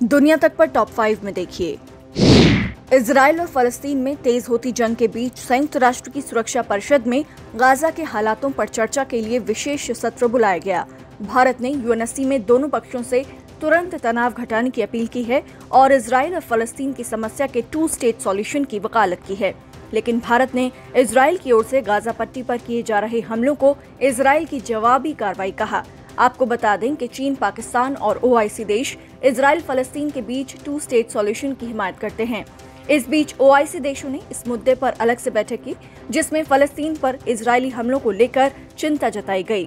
दुनिया तक पर टॉप 5 में देखिए। इजराइल और फलस्तीन में तेज होती जंग के बीच संयुक्त राष्ट्र की सुरक्षा परिषद में गाजा के हालातों पर चर्चा के लिए विशेष सत्र बुलाया गया। भारत ने यूएनएससी में दोनों पक्षों से तुरंत तनाव घटाने की अपील की है और इजराइल और फलस्तीन की समस्या के 2 स्टेट सॉल्यूशन की वकालत की है। लेकिन भारत ने इजराइल की ओर से गाजा पट्टी पर किए जा रहे हमलों को इजराइल की जवाबी कार्रवाई कहा। आपको बता दें कि चीन, पाकिस्तान और ओआईस देश इजराइल फलस्तीन के बीच 2 स्टेट सॉल्यूशन की हिमायत करते हैं। इस बीच ओआईसी देशों ने इस मुद्दे पर अलग से बैठक की, जिसमें फलस्तीन पर इजरायली हमलों को लेकर चिंता जताई गई।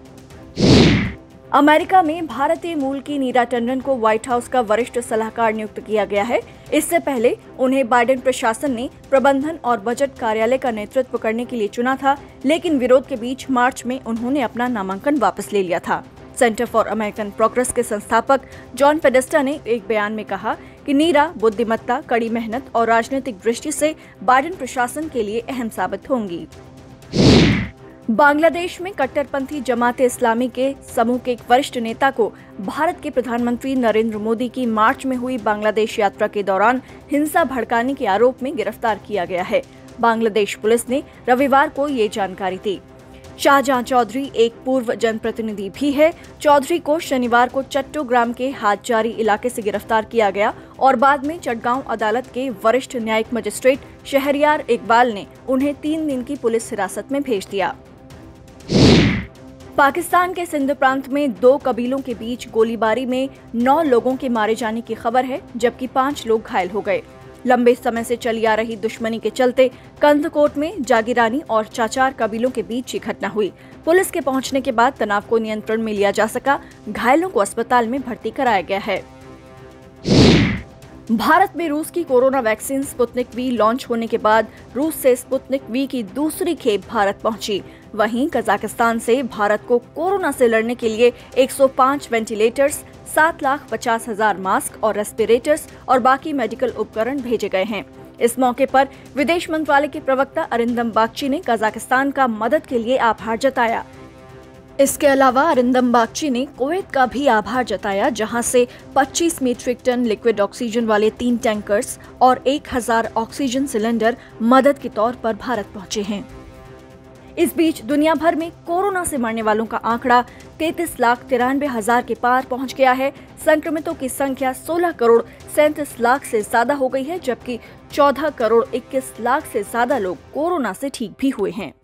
अमेरिका में भारतीय मूल की नीरा टंडन को व्हाइट हाउस का वरिष्ठ सलाहकार नियुक्त किया गया है। इससे पहले उन्हें बाइडेन प्रशासन ने प्रबंधन और बजट कार्यालय का नेतृत्व करने के लिए चुना था, लेकिन विरोध के बीच मार्च में उन्होंने अपना नामांकन वापस ले लिया था। सेंटर फॉर अमेरिकन प्रोग्रेस के संस्थापक जॉन पेडेस्टा ने एक बयान में कहा कि नीरा बुद्धिमत्ता, कड़ी मेहनत और राजनीतिक दृष्टि से बाइडेन प्रशासन के लिए अहम साबित होंगी। बांग्लादेश में कट्टरपंथी जमात इस्लामी के समूह के एक वरिष्ठ नेता को भारत के प्रधानमंत्री नरेंद्र मोदी की मार्च में हुई बांग्लादेश यात्रा के दौरान हिंसा भड़काने के आरोप में गिरफ्तार किया गया है। बांग्लादेश पुलिस ने रविवार को ये जानकारी दी। शाहजहां चौधरी एक पूर्व जनप्रतिनिधि भी है। चौधरी को शनिवार को चट्टोग्राम के हाटजारी इलाके से गिरफ्तार किया गया और बाद में चटगांव अदालत के वरिष्ठ न्यायिक मजिस्ट्रेट शहरयार इकबाल ने उन्हें 3 दिन की पुलिस हिरासत में भेज दिया। पाकिस्तान के सिंध प्रांत में 2 कबीलों के बीच गोलीबारी में 9 लोगों के मारे जाने की खबर है, जबकि 5 लोग घायल हो गए। लंबे समय से चली आ रही दुश्मनी के चलते कंदकोट में जागीरानी और चाचार कबीलों के बीच ये घटना हुई। पुलिस के पहुंचने के बाद तनाव को नियंत्रण में लिया जा सका। घायलों को अस्पताल में भर्ती कराया गया है। भारत में रूस की corona vaccine Sputnik V launch होने के बाद रूस से स्पुतनिक वी की दूसरी खेप भारत पहुंची। वहीं कजाकिस्तान से भारत को कोरोना से लड़ने के लिए 105 वेंटिलेटर्स, 7,50,000 मास्क और रेस्पिरेटर्स और बाकी मेडिकल उपकरण भेजे गए हैं। इस मौके पर विदेश मंत्रालय के प्रवक्ता अरिंदम बागची ने कजाकिस्तान का मदद के लिए आभार जताया। इसके अलावा अरिंदम बागची ने कुवैत का भी आभार जताया, जहां से 25 मीट्रिक टन लिक्विड ऑक्सीजन वाले 3 टैंकर्स और 1000 ऑक्सीजन सिलेंडर मदद के तौर पर भारत पहुंचे हैं। इस बीच दुनिया भर में कोरोना से मरने वालों का आंकड़ा 33,93,000 के पार पहुंच गया है। संक्रमितों की संख्या 16 करोड़ 37 लाख से ज्यादा हो गई है, जबकि 14 करोड़ 21 लाख से ज्यादा लोग कोरोना से ठीक भी हुए हैं।